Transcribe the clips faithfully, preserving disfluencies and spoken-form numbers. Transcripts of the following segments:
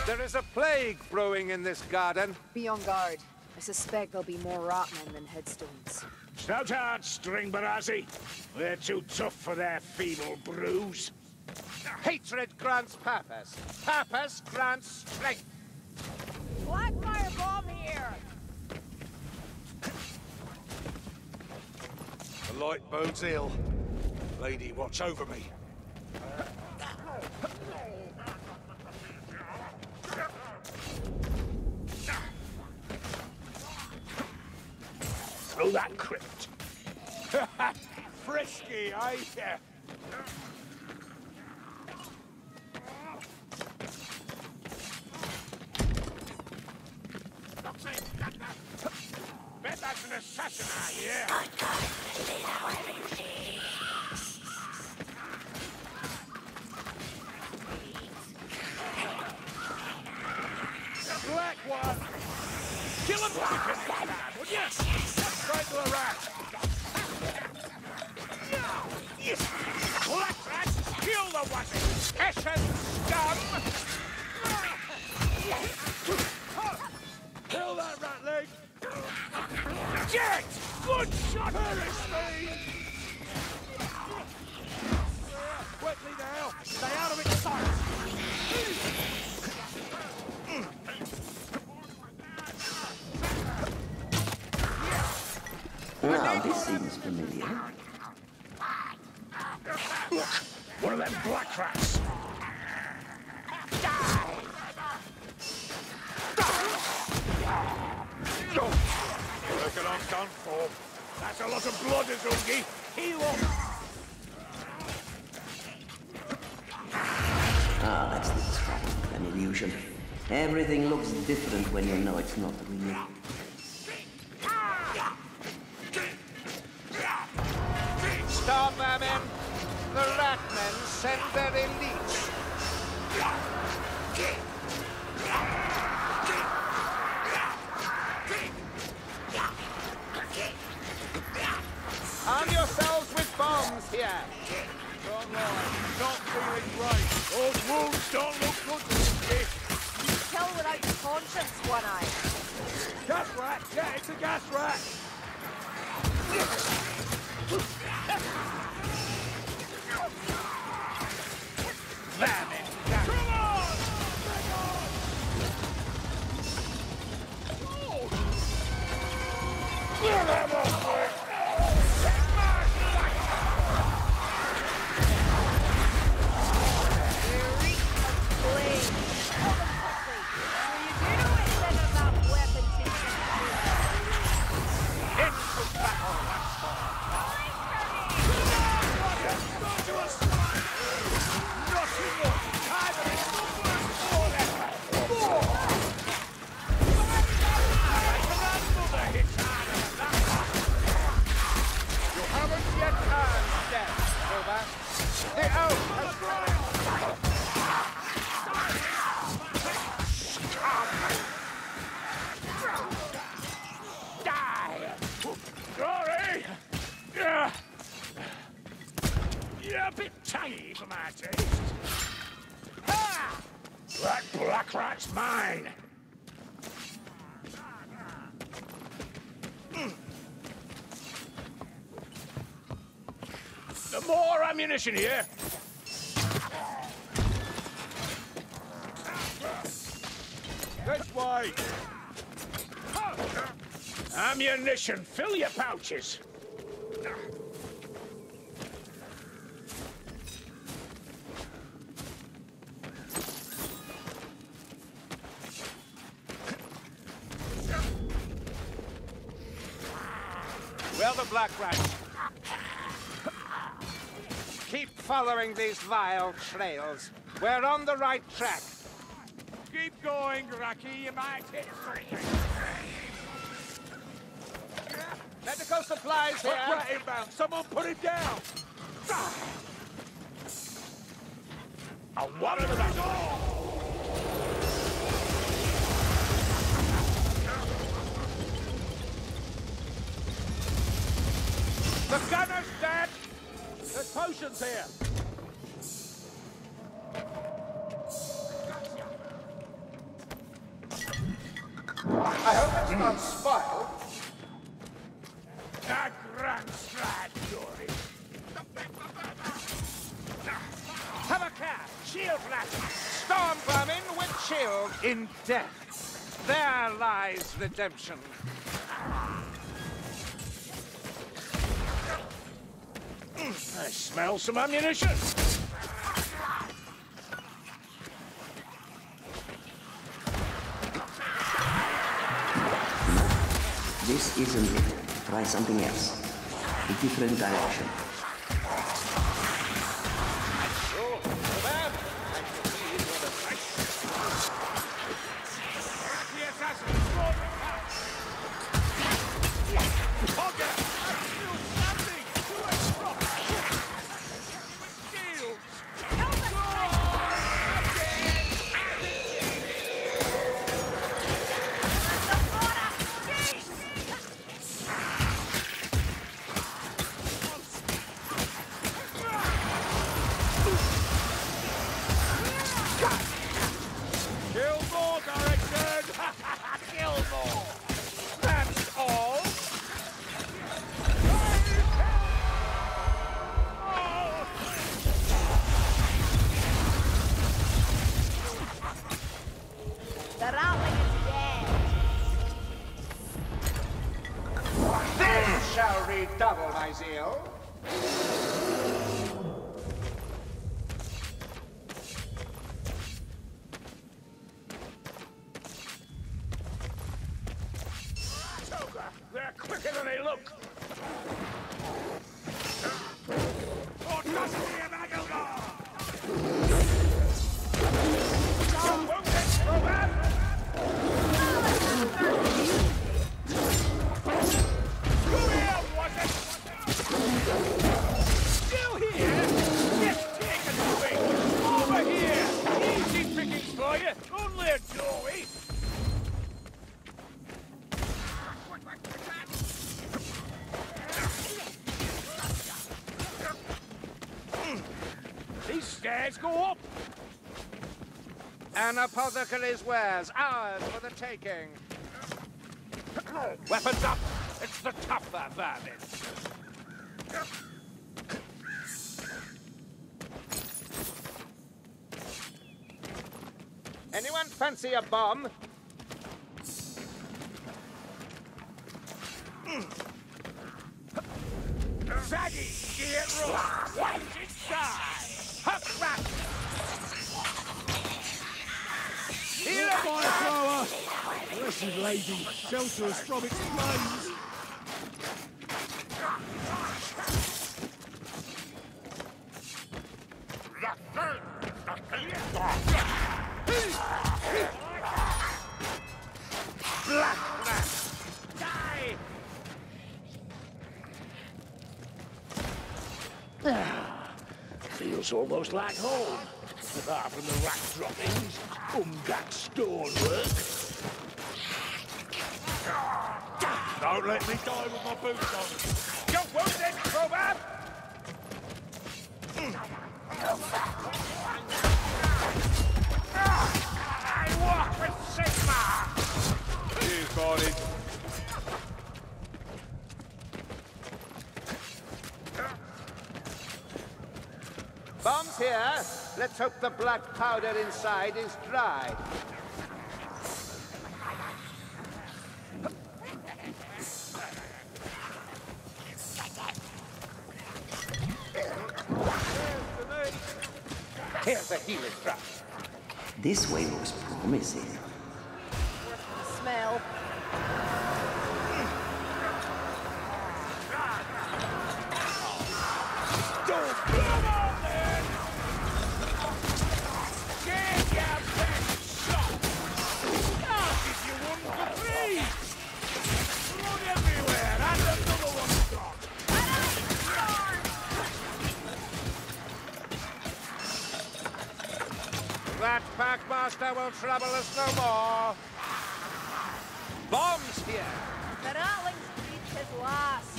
There is a plague brewing in this garden. Be on guard. I suspect there'll be more rotmen than headstones. Stout heart, Stringbarazzi. We're too tough for their feeble brews. Hatred grants purpose. Purpose grants strength. Blackfire bomb here! The light bodes ill. Lady, watch over me. Through that crypt. Frisky, eh? Yeah. Bet that's an assassin, I hear. Black one! Kill him quick as you can, would you? Straight to the rat! Yes! Black rat! Kill the wazzy! Hessian scum! Kill that rat leg! Jet! Good shot! Perish me! Quickly now! Stay out of its sight! Now this seems familiar. One of them black rats! Reckon I'm done for. That's a lot of blood, Azungi! Heal up! Ah, that's the trap. An illusion. Everything looks different when you know it's not real. Stop, Amen. The Ratmen send their elites. Arm yourselves with bombs here. Don't lie. Not feeling right. Those wounds don't look good, Azungi! You kill without conscience, One Eye. Gas rat! Yeah, it's a gas rat! Vermin! Come on! Kill them all! You're a bit tangy for my taste. Ha! That black rat's mine. The more ammunition here. This way! Ammunition, fill your pouches. Well, the Black Rats. Keep following these vile trails. We're on the right track. Keep going, Raki. You might hit three. Medical supplies Put here. rat inbound. Someone put him down. A one of them. The gunner's dead. There's potions here. not spoiled. A grand stride, Dory. Have a care! Shield blast! Storm vermin with shield in death. There lies redemption. I smell some ammunition. This isn't it. Try something else. A different direction. The Ratling is dead. This shall redouble my zeal. They're quicker than they look. Oh, trust me, Magilgar! Won't it, Robert? Come here, was it? Still here? Get taken away! Over here! Easy pickings for you! Only a doorway! These stairs go up! An apothecary's wares, ours for the taking. Weapons up! It's the tougher vermin! Anyone fancy a bomb? Saggy, get rough! Watch it die! Huck back! Here Fire thrower! Blessed lady, shelter us from its flames! Black blast! Die! Feels almost like home. Apart from the rat droppings, umgat stonework. Don't let me die with my boots on. You're wounded, Robert! I walk with Sigma! Cheers, Barney. Bombs here. Let's hope the black powder inside is dry. Here's a healing trap. This way looks promising. Smell. Don't come on, then! Get your best shot! I'll give you one for free! Run everywhere, and another one's gone! That packmaster will trouble us no more. Bombs here. The Ratling's breathed his last.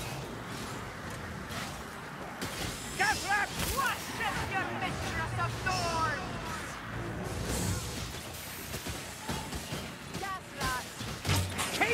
Gasrat! What is your mistress of thorns? Gas rats.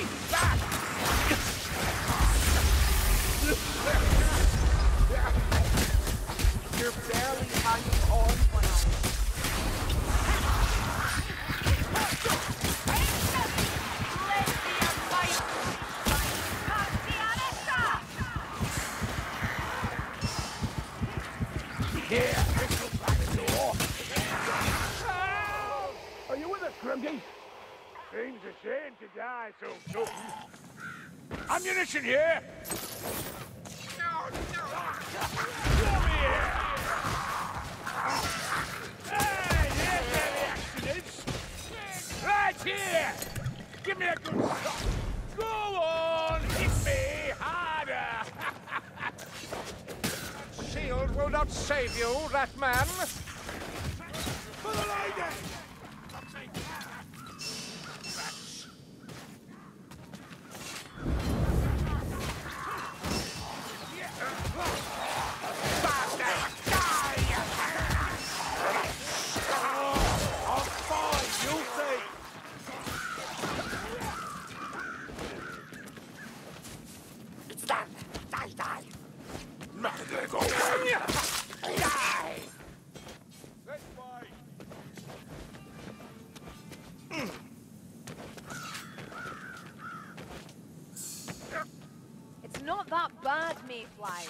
Grimdy? Seems a shame to die so soon. Ammunition here! Come here! Hey, here's where the action is! Right here! Give me a good shot! Go on! Hit me harder! Shield will not save you, that man. For the lady! It's not that bad, Mayfly.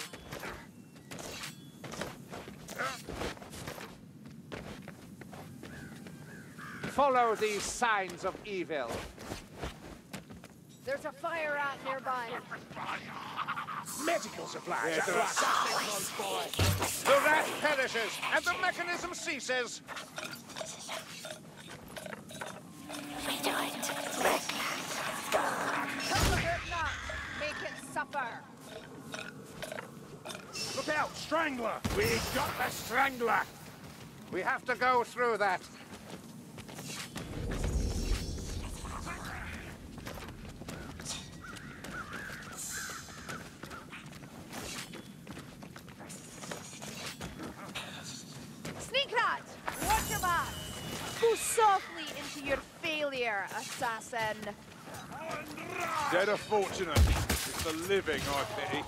Follow these signs of evil. There's a fire rat nearby. Medical supplies! The rat perishes, and the mechanism ceases. Make it suffer. Look out, Strangler! We got the Strangler! We have to go through that. Sneak rat! Watch your back! Go softly into your failure, assassin. Dead are fortunate. It's the living I pity.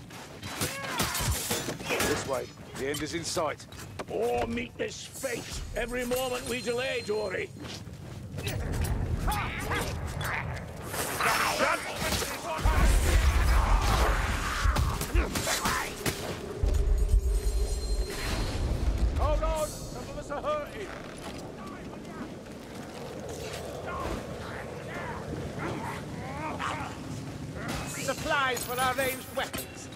This way. The end is in sight. Or meet this fate every moment we delay, Dory. Hold on! Some of us are hurting. Supplies for our ranged weapons.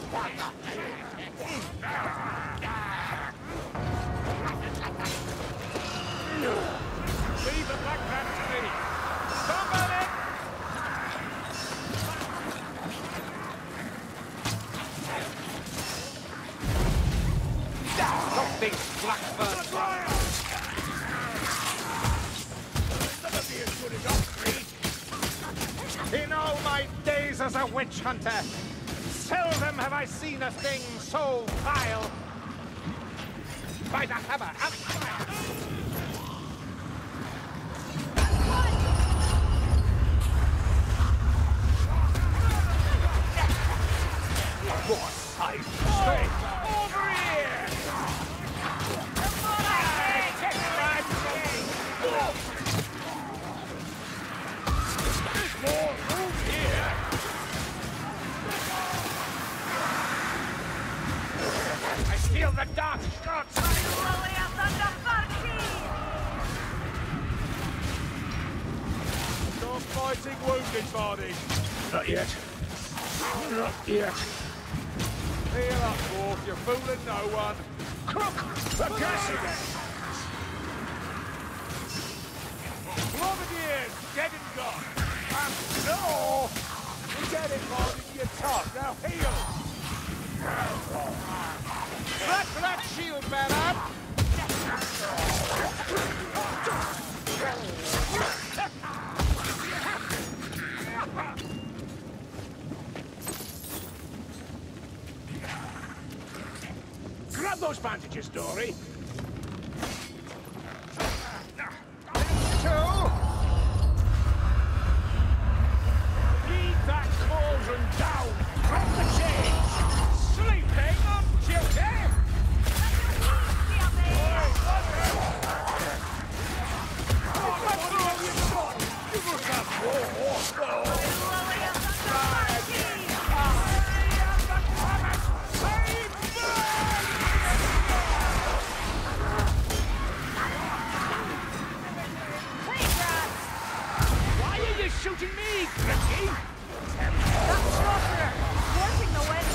Leave the black rat to me. Somebody! Stop these blackbirds! In all my days as a witch hunter, seldom have I seen a thing so vile. By the hammer and fire! More sight! Straight over here! Come on, take my blade! There's more room here! I feel the dark shots! Stop fighting wounded, Barney. Not yet. Not yet. Heal up, Dwarf. You're fooling no one. Crook! The gas again! Bombardiers! Dead and gone! Um, no! We get it, Barney. You're tough. Now heal! Track that shield bearer! Grab those bandages, Dory. Two! Lead that cauldron down! Drop the change! Sleeping on duty! You must have more horsepower! shooting me, Gricky! That's Sorcerer! Thwarting the wind!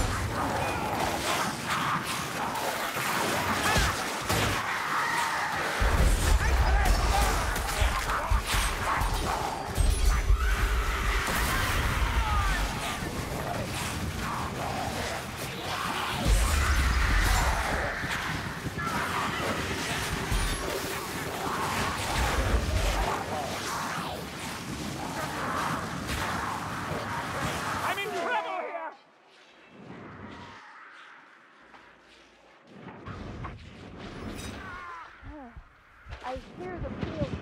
I hear the field